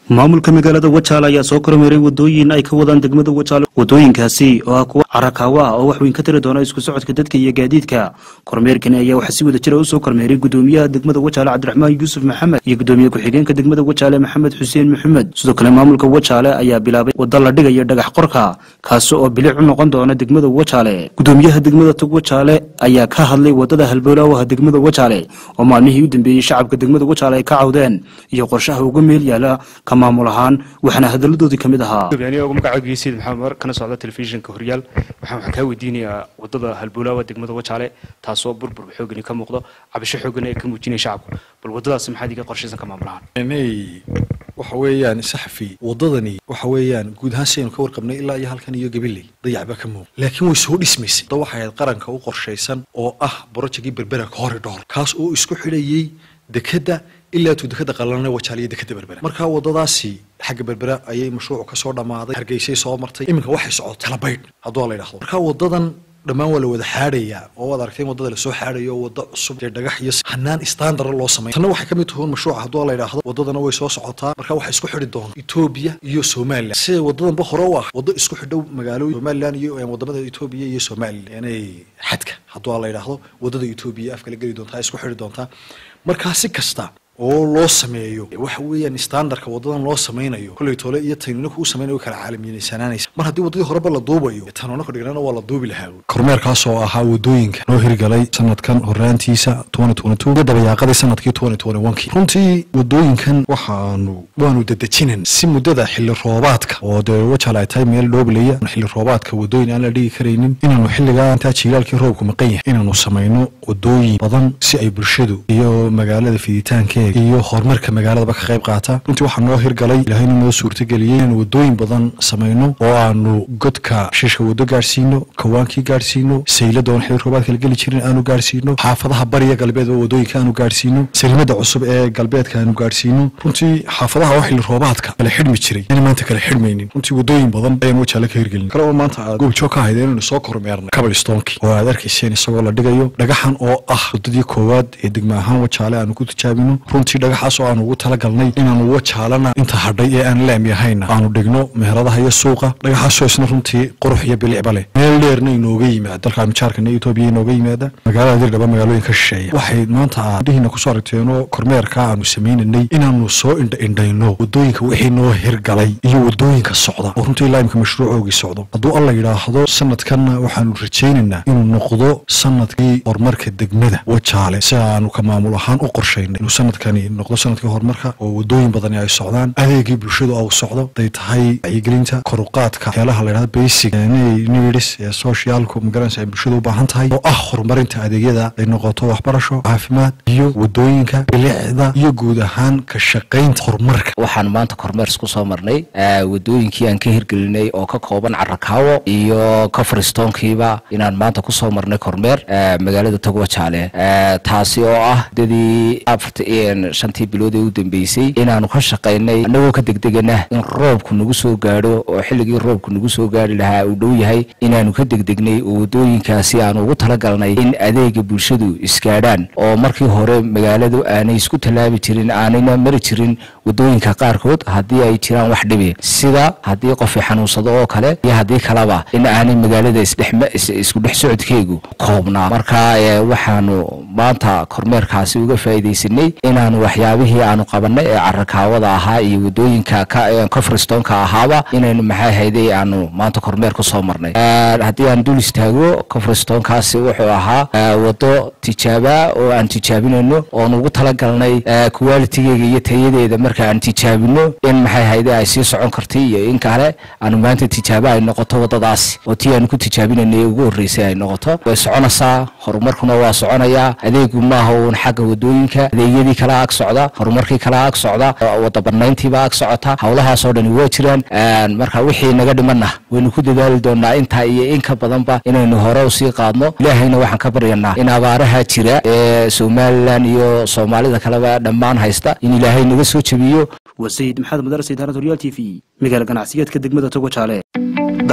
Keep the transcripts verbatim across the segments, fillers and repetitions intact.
maamulka magaalada Wajaale ayaa soo kormeeray wadooyin ay ka wadaan degmada Wajaale wadooyinkaasi oo ah kuwa carakaawa oo wax weyn ka tiri doona isku socodka dadka iyo gaadiidka kormeerkan ayaa waxa si wada jir ah u soo kormeeray gudoomiyaha degmada Wajaale Cabdiraxmaan Yuusuf Maxamed iyo gudoomiyaha ku-xigeenka degmada Wajaale Maxamed Xuseen Maxamed sidoo kale maamulka Wajaale ayaa bilaabay wada la dhigayo dhagax qorka kaas oo bilic u noqon doona degmada Wajaale gudoomiyaha degmada Tog Wajaale ayaa ka hadlay wadada halbowlaha degmada Wajaale oo maalmihii u dambeeyay shacabka degmada Wajaale ay ka cawdeen iyo qorshaha uga meel yaala maamul ahaan waxana hadaladoodii kamid ahaa yani ugu magacaygiisa maxamed kana socda telefishinka Horyaal waxaan wax ka weydiinayaa wadada halbowlaha degmada Wajaale taasoo burbur xoogani ka muuqdo cabasho xoogani ka muujinay shacabka bal wadadaas maxay diga qorshaysan ka maamul ahaan inay waxa weeyaan saxafi wadadani waxa weeyaan guud ahaan si aynu ka warqabnay ilaa iyo halkan iyo gabiley dayacba ka muuqdo laakiin way soo dhismaysay dad waxay qaranka u qorshaysan oo ah project berbera corridor kaas oo isku xidhayay dekada ilaa tudkada qalanay Wajaale dekada berbera marka wadadaasi xagga berbera ayay mashruuc ka soo dhamaaday hargeysay soo martay iminka waxay socotay talabayd hadoo la yiraahdo marka wadadan dhamaan wala wada xaadaya oo wada aragtay wadada la soo xaadayo wada cusub ee dhagax iyo hanaan standard loo sameeyay tan waxay kamid tahay mashruuc hadoo la yiraahdo wadadana way soo socotaa marka waxay isku xidhi doontaa Ethiopia iyo Soomaaliya si wadadan ba hore u ah wada isku xidhow magaalooyin Soomaaliland iyo wadamada Ethiopia iyo Soomaaliya inay xadka hadoo la yiraahdo wadada Ethiopia afka la gali doontaa isku xidhi doontaa marka si kasta oo loo sameeyo waxa weeyaan standardka wadadan loo sameeyo kulay toole iyo taynina ku sameeyo kala caalamiyeysanaanaysa mar hadii wadadii horeba la duubayo tanona ku dhignana waa la duubi lahaa kormeerkaas oo ahaa wadooyinka loo hirgalay sanadkan horaantiisa twenty twenty-two dabayaaqadii sanadkii twenty twenty-one runtii wadooyinkan waxaanu waanu dadajinaan si mudada xilli roobaadka oo de Wajaale ay tahay meel dhooblaya xilli roobaadka wadooyin aan la dhigi kareynin inaanu xilliga inta jiilaalkii roobku maqan yahay inaanu sameeyno wadooyin badan si ay bulshadu iyo magaalada fiditaanka iyo horumarka magaalada ka qayb qaata intii waxa noo hirgalay ilaahayna noo suurtageliyay in wadooyin badan sameeyno oo aanu godka shishka wado gaarsiino kawaankii gaarsiino saylada oo xilli roobaadka la gali jirin aanu gaarsiino xaafadaha bariga galbeed oo wadooyinka aanu gaarsiino salimada cusub ee galbeedka aanu gaarsiino runtii xaafadaha oo xilli roobaadka kala xidhmi jiray in maanta kala xidhmaynin runtii wadooyin badan ayaan Wajaale ka hirgelin kala maanta goob joog ka hayday inuu soo kormeerno cobblestone oo aad arkayseen isagoo la dhigayo dhagaxan oo ah wadadii koowaad ee degmo ahaan Wajaale aanu ku tijaabino runtii dhagaxaas oo aan ugu tala galnay inaanu Wajaalana inta hadhay ee aan laami ahayn aanu dhigno meheradaha iyo suuqa dhagaxaas oo isna runtii qurux iyo bilicba leh meel dheerna inooga yimaado dalka mijaarkana Itoobiya inooga yimaada magaalada dirgaba magaalooyinka shisheeya waxay maanta dhihina ku soo aragteeno kormeerka aanu sameeynay inaanu soo indha-indhayno wadooyinka wixii noo hirgalay iyo wadooyinka socda oo runtii laamka mashruucoogi socdo hadduu alla yiraahdo sanadkan waxaanu rajaynaynaa inuu noqdo sanadkii horumarka degmada Wajaale si aanu ka maamul ahaan u qorsheynay inuu sanadkani noqdo sanadkii horumarka oo wadooyin badan ay socdaan adeegii bulshadu oo socdo day tahay wacyigelinta kor u qaadka xeelaha la yiraahdo basic needs ee socialku magaranaysa bulshadu u baahan tahay oo ah horumarinta adeegyada ay noqoto waxbarasho caafimaad iyo wadooyinka bilicda iyo guud ahaan ka shaqeynta horumarka waxaan maanta kormeer isku soo marnay wadooyinkii aan ka hirgelinay oo ka kooban carakaawo iyo kafristoonkiiba inaan maanta ku soo marnay kormeer magaalada Tog Wajaale taasi oo ah dadii shantii bilood ee u dambeysay inaanu ka shaqeynay anagoo ka degdegana in roobku nagu soo gaaro oo xilligii roobku nagu soo gaari lahaa uu dhow yahay inaanu ka degdegnay oo wadooyinkaasi aanu ugu tala galnay in adeega bulshadu iskaadhaan oo markii hore magaaladu aanay isku talaabi jirin aanayna mari jirin wadooyinka qaarkood haddii ay jiraan wax dhibi sida haddii qof xanuunsado oo kale iyo haddii kalaba in aanay magaalada isku dhex socodkeegu koobnaa marka waxaanu maanta kormeerkaasi uga faa'iideysanay inaanu waxyaabihii aanu qabanay ee carakaawada ahaa iyo wadooyinka ka fristoonka ahaaba inaynu maxay hayday aanu maanta kormeer ku soo marnay haddii aan dul istaago ka fristoonkaasi wuxuu ahaa wado tijaaba oo aan tijaabinayno oo ugu tala galnay quality-geega iyo tayadeeda marka aan tijaabino in maxay hayday ay sii socon kartay iyo in kale aanu maanta tijaaba ay noqoto wadadaasi oo tii aan ku tijaabinay ugu horeysay ay noqoto way soconaysaa horumarkuna waa soconayaa adeegu maaha uun xagga wadooyinka adeegyadii kala ag socda horumarkii kala ag socda wada barnayntiiba ag socota hawlahaas oo dhan waa jiraan marka wixii naga dhimanna waynu ku dadaali doonaa inta iyo in ka badanba inaynu hore u sii qaadno ilaahayna waxaan ka baryanaa in abaaraha jira ee Soomaaliland iyo Soomaalida kaleba dhammaan haysta in ilaahay naga soo jabiyo وسيد محمد مدرسة إدارة ريال تي في مجال قناعسيات كدقمة Tog Wajaale.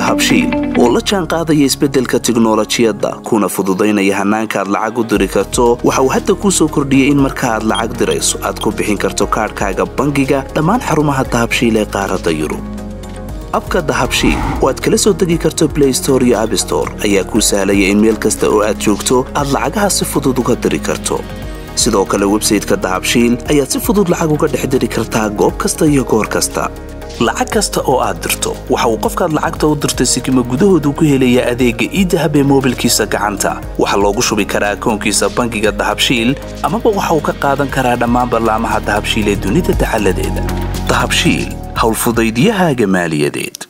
dahabshiil oo la jaan qaadaya isbeddelka tiknoolajiyadda kuna fududaynaya hannaanka aad lacag u diri karto waxa uu hadda kuu soo kordhiyey in marka aad lacag dirayso aad ku bixin karto kaadhkaaga bangiga dhammaan xarumaha dahabshiil ee qaaradda yurub abka dahabshiil oo aad kala soo degi karto play store iyo app store ayaa kuu sahlaya in meel kasta oo aad joogto aad lacagaha si fudud uga diri karto sidoo kale websayteka dahabshiil ayaad si fudud lacag uga dhex diri kartaa goob kasta iyo goor kasta lacag kasta oo aad dirto waxa uu qofkaad lacagta u dirtay sikima gudahoodu ku helayaa adeegga idahab ee moobilkiisa gacanta waxaa loogu shubi karaa akoonkiisa bangiga dahabshiil amaba waxa uu ka qaadan karaa dhammaan ballaamaha dahabshiil ee dunida dacaladeeda dahabshiil howlfudaydyahaaga maaliyadeed